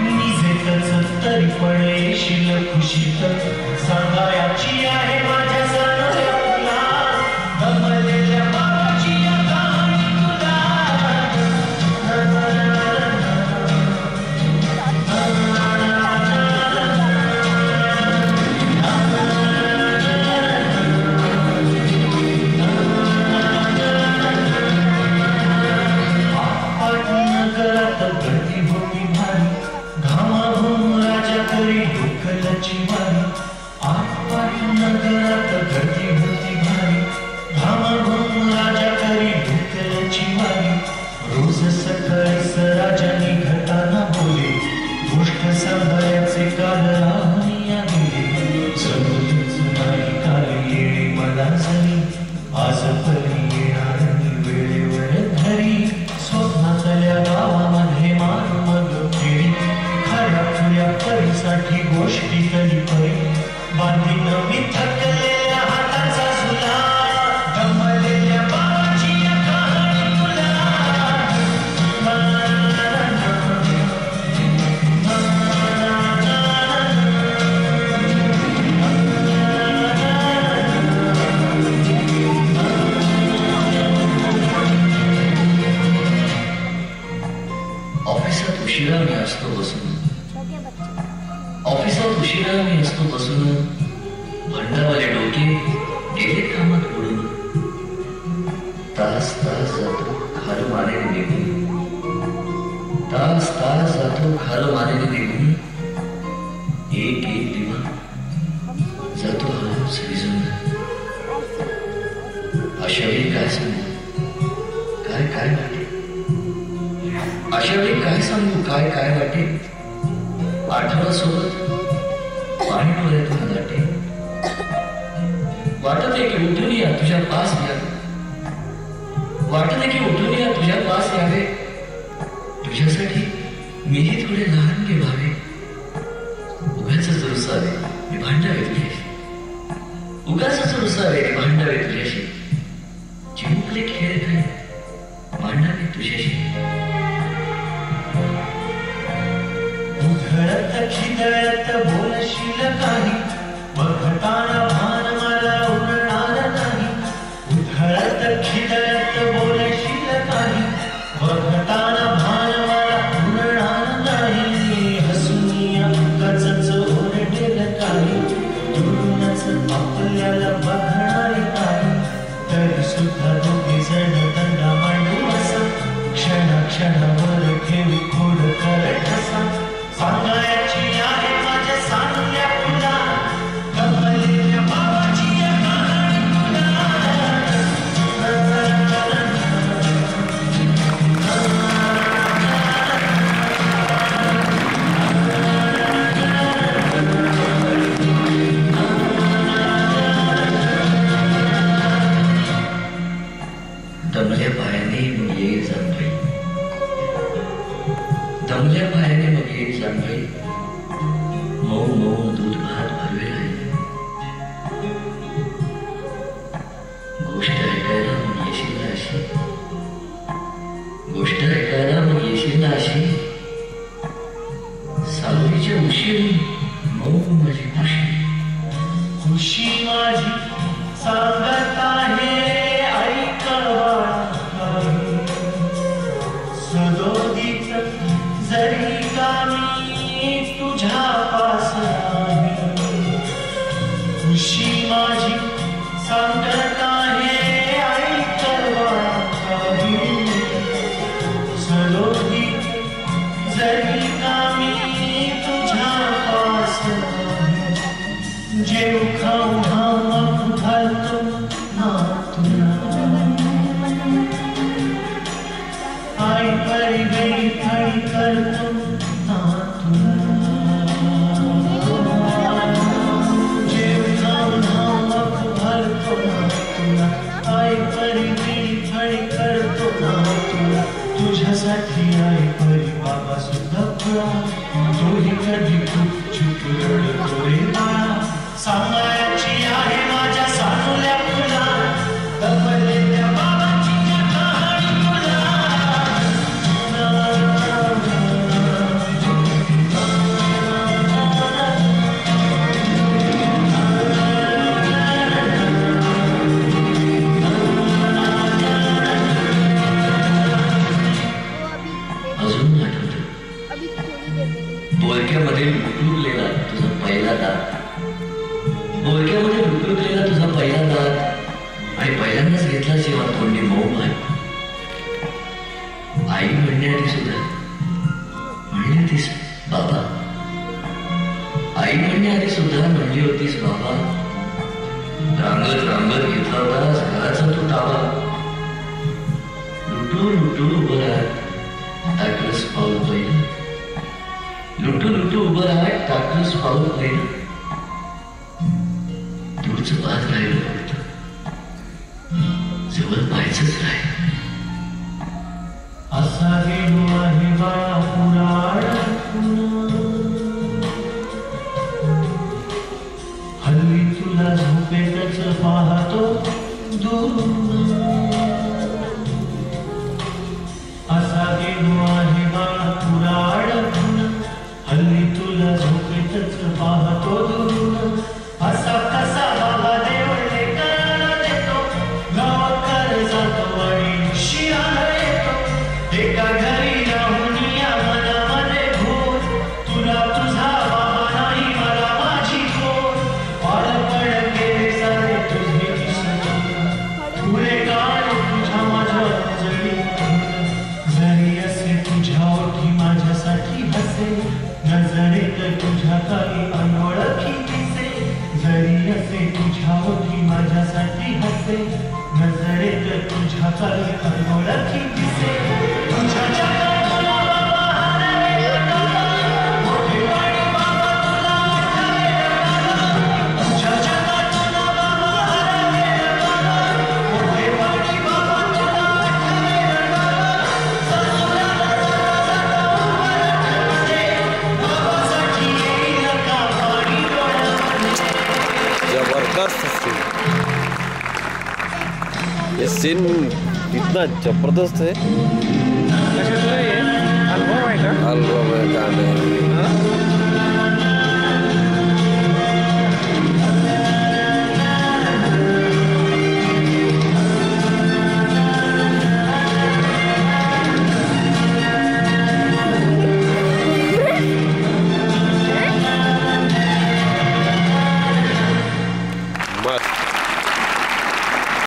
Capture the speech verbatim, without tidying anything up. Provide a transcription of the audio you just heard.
निजेतच तरी पण येशील खुशीत सांगायची आहे माझ्या सानुल्या फुला दमलेल्या बाबाची या कहाणी तुला नगरात गर्दी होती भारी घामाघूम राजा करी ढोकलाची वारी आठ नगरात गर्दी होती भारी घामाघूम राजा करी ढोकलाची वारी रोज सकाळी राजाने घटाना बोले गोष्ट सांगायचे काल राहणी गेले जरूरच नाही काल येणे मला जरी आज परी येणार वेळेवर घरी स्वप्नातल्या गावामध्ये मान मग फेरी खऱ्या खुल्या परीसाठी गोष्टी तरी परी बांधी नवी थकलेल्या हाताचा झुला दमलेल्या बाबाची या कहाणी तुला ऑफिसात उशिरा मी असतो बसून ऑफिसात उशिरा मी असतो बसून भांडावाले डोके गेले कामात बुडून तास तास जातो खार मानेने निघून तास तास जातो खार मानेने निघून एक एक दिवा जातो हळूच विजून अशा वेळी काय सांगू काय काय वाटे अशा वेळी काय सांगू काय काय वाटे आठवड्यासोबत पाणी डोळ्यातून जाते वाटत आहे की उठून या तुझ्या पास यावे वाटत आहे की उठून या तुझ्या पास यावे तुझ्यासाठी मीही थोडे लहान घे भावे उगाच रुसावे मी भांडावे तुझ्याशी उगाच रुसावे मी भांडावे तुझ्याशी जिंकले खेळ काय भांडावे तुझ्याशी उधळत खिदळत बोलशील काही बघताना भान मला उरणार नाही उधळत खिदळत बोलशील काही बघताना भान मला उरणार नाही हसून गजच ओरडेल काही दुरूनच आपल्याला बघणारे काही तरी सुद्धा दोघे जण दंडा मांडू असा क्षण क्षणावर ठेवी खोड करत असा सांगायची आहे माझ्या सानुल्या फुला दमलेल्या बाबाची या कहाणी तुला दमल्या पायाने मग येईल जाणवे दमल्या पायाने मग येईल जाणवे मऊ मऊ दूध भात भरवेल आहे गोष्ट ऐकायला मग येशील ना अशी गोष्ट ऐकायला मग येशील ना अशी सावलीच्या उशीर मऊ माझी खुशी खुशी माझी सांगत आहे सदोदित जरी गामी तुझ्या पास आहे खुशी माझी सांगत आहे ऐकवा काही सदोदित जरी गामी तुझ्या पास आहे जेव खाऊ घाम घालतो ना तुला आई परी गई खड़ी कर तुम ना जेव खाऊ घाम भर तो ना तुला आई परी गई खड़ी कर तो ना तुला तुझ्यासाठी आई परी बाबा सुद्धा खुळा तोही कधी खूप चूक रडतो रे बाळा सांगायची आहे माझ्या सानुल्या फुला दमलेल्या बाबाची या कहाणी तुला बोलक्यामध्ये लुटलुटलेला तुझा पहिला दात, बोलक्यामध्ये लुटलुटलेला तुझा पहिला दात आणि पहिल्यांदाच घेतला जेव्हा तोंडी मऊ माय. आई म्हणण्याआधी सुद्धा म्हणली होतीस बाबा, आई म्हणण्याआधी सुद्धा म्हणली होतीस बाबा. रांगत रांगत घेतला होतास घराचा तू ताबा. लुटू लुटू उभं राहत टाकलंस पाऊल पहिलं, लुटू लुटू उभं राहत टाकलंस पाऊल पहिलं. दूरचं पाहत राहिलं फक्त, जवळ पाहायचंच राहिलं. असा गेलो आहे बाळा पुराण, हल्ली तुला झोपेतच पाहतो दूर. असा गेलो आहे बाळा पुराण, हल्ली तुला झोपेतच पाहतो दूर. असा कसा बाबा देवळे करायला देतो, गावात जातो आणि शिराला येतो. एका घरी राहून या मनामध्ये भूर, तुला तुझा बाबा नाही मला माझी खोर. पाळपण केले सारे तुझे दिसतो, पुढे काळ तुझ्या माझ्या जळी. जरी असे तुझ्या ओठी माझ्यासाठी हसे, नजरेत तुझ्या काही अनोळखी दिसे. जरी असे तुझ्या ओठी माझ्यासाठी हसे, नजरेत तुझ्या काही अनोळखी दिसे. तुझ्या जगात तुला बाबा हरवले बाबा, मोठेपणी बाबा तुला आठवले बाबा. तुझ्या जगात तुला बाबा हरवले बाबा, मोठेपणी बाबा तुला आठवले बाबा. समुद्राला जाता जाता उभं ठेवते, बाबासाठी येईल का पाणी डोळ्यामध्ये. जबरदस्त सीन, ये सीन इतना जबरदस्त है. कशातलं आहे? अल्बम आहे का? अल्बम है गाणे. हां